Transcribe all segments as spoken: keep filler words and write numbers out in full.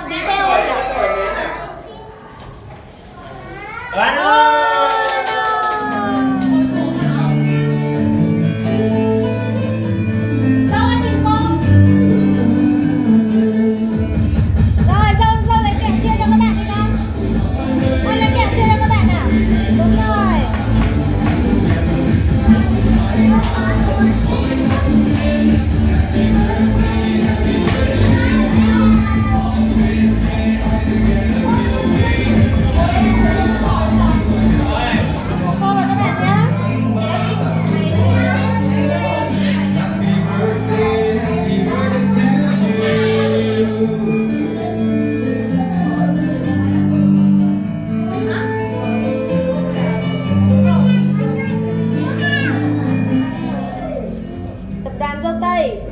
tí theo rồi nhỉ? Đoán ơi! Dâu ơi nhìn cô. Rồi, dâu, dâu lấy kẹo chia cho các bạn đi con. Con lấy kẹo chia cho các bạn nào. Đúng rồi. Tập đoàn dâu tây.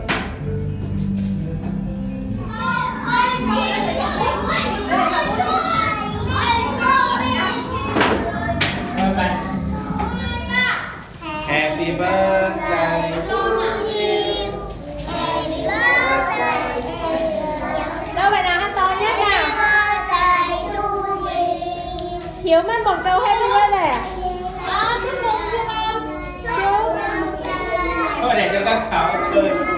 Happy birthday to you. Happy birthday. Đâu bạn nào hát to nhất nào? Happy birthday to you. Thiếu mất một câu happy birthday à? Đó, chúc mừng chưa con? Chúc. Thôi để cho các cháu chơi.